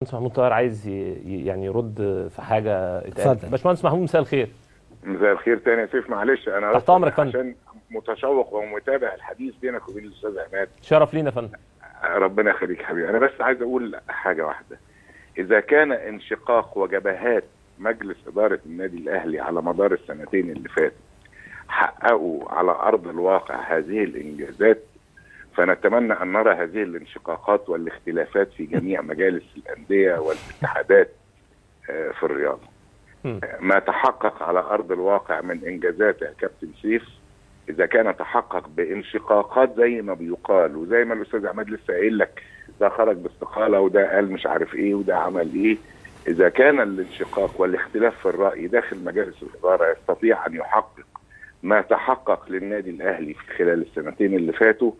باشمهندس محمود طاهر عايز يعني يرد في حاجه اتقالت. باشمهندس محمود مساء الخير. مساء الخير تاني يا سيف، معلش انا تحت امرك يا فندم عشان متشوق ومتابع الحديث بينك وبين الاستاذ عماد. شرف لينا يا فندم. ربنا يخليك حبيبي. انا بس عايز اقول حاجه واحده، اذا كان انشقاق وجبهات مجلس اداره النادي الاهلي على مدار السنتين اللي فاتوا حققوا على ارض الواقع هذه الانجازات، فنتمنى ان نرى هذه الانشقاقات والاختلافات في جميع مجالس الانديه والاتحادات في الرياضه. ما تحقق على ارض الواقع من انجازات يا كابتن سيف، اذا كان تحقق بانشقاقات زي ما بيقال وزي ما الاستاذ عماد لسه قايل لك، ده خرج باستقاله وده قال مش عارف ايه وده عمل ايه، اذا كان الانشقاق والاختلاف في الراي داخل مجالس الاداره يستطيع ان يحقق ما تحقق للنادي الاهلي في خلال السنتين اللي فاتوا،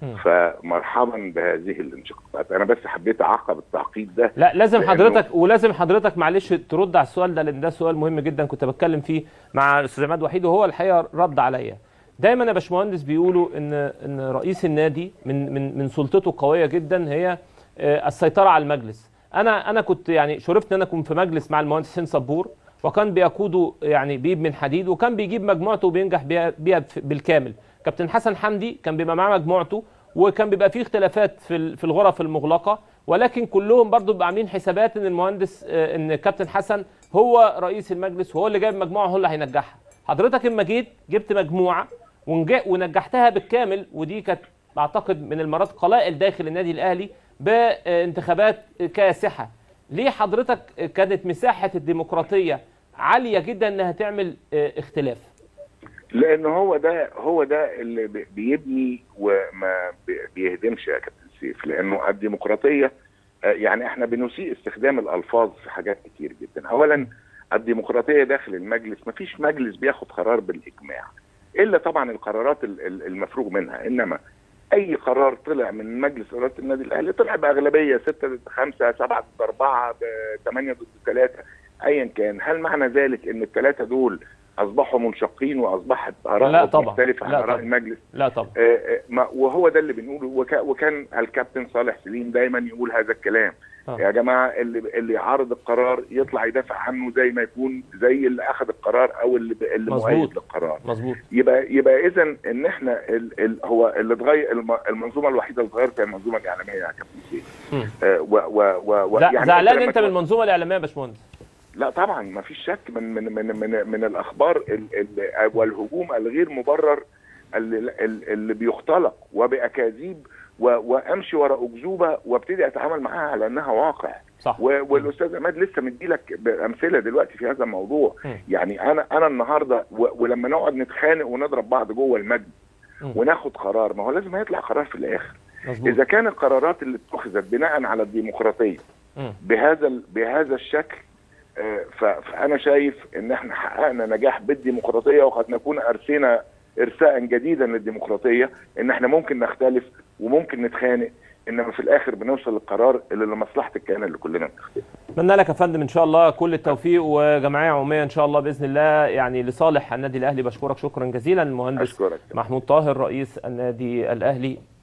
فمرحبا بهذه الانشقاقات. انا بس حبيت اعقب التعقيب ده. لا لازم حضرتك معلش ترد على السؤال ده، لان ده سؤال مهم جدا كنت بتكلم فيه مع الاستاذ عماد وحيد وهو الحقيقه رد عليا. دايما يا باشمهندس بيقولوا ان رئيس النادي من سلطته قويه جدا هي السيطره على المجلس. انا كنت يعني شرفت ان انا اكون في مجلس مع المهندس حسين صبور، وكان بيقوده يعني بيب من حديد، وكان بيجيب مجموعته وبينجح بيها بالكامل. كابتن حسن حمدي كان بيبقى معاه مجموعته، وكان بيبقى فيه اختلافات في الغرف المغلقه، ولكن كلهم برضو بيبقى عاملين حسابات ان المهندس ان كابتن حسن هو رئيس المجلس وهو اللي جايب مجموعه هو اللي هينجحها. حضرتك اما جيت جبت مجموعه ونجحتها بالكامل، ودي كانت اعتقد من المرات قلائل داخل النادي الاهلي بانتخابات كاسحه. ليه حضرتك كانت مساحه الديمقراطيه عاليه جدا انها تعمل اختلاف؟ لان هو ده اللي بيبني وما بيهدمش يا كابتن سيف، لانه الديمقراطيه يعني احنا بنسيء استخدام الالفاظ في حاجات كتير جدا. اولا الديمقراطيه داخل المجلس، ما فيش مجلس بياخد قرار بالاجماع الا طبعا القرارات المفروغ منها، انما اي قرار طلع من مجلس اداره النادي الاهلي طلع باغلبيه 6 ضد 5 7 ضد 4 8 ضد 3 ايا كان. هل معنى ذلك ان الثلاثه دول اصبحوا منشقين واصبحت اراء مختلفه عن اراء المجلس؟ لا طبعا. وهو ده اللي بنقوله، وكان الكابتن صالح سليم دايما يقول هذا الكلام. يا جماعه اللي يعارض القرار يطلع يدافع عنه زي ما يكون زي اللي اخذ القرار او اللي مؤيد للقرار. مظبوط. يبقى اذا ان احنا هو اللي اتغير، المنظومه الوحيده اللي اتغيرت هي المنظومه الاعلاميه يا كابتن سيف. يعني زعلان انت من المنظومه الاعلاميه يا باشمهندس؟ لا طبعا ما فيش شك من الاخبار والهجوم الغير مبرر اللي بيختلق وباكاذيب، وامشي وراء اكذوبه وابتدي اتعامل معاها على انها واقع. صح. والاستاذ عماد لسه مديلك امثله دلوقتي في هذا الموضوع. يعني انا النهارده ولما نقعد نتخانق ونضرب بعض جوه المجلس وناخد قرار، ما هو لازم هيطلع قرار في الاخر. مظبوط. اذا كان القرارات اللي اتخذت بناء على الديمقراطيه بهذا الشكل، فانا شايف ان احنا حققنا نجاح بالديمقراطيه، وقد نكون ارسينا ارساء جديدا للديمقراطيه، ان احنا ممكن نختلف وممكن نتخانق، انما في الاخر بنوصل للقرار اللي لمصلحه الكيان اللي كلنا بنختلف. اتمنى لك يا فندم ان شاء الله كل التوفيق وجمعيه عموميه ان شاء الله باذن الله، يعني لصالح النادي الاهلي. بشكرك شكرا جزيلا المهندس محمود طاهر رئيس النادي الاهلي.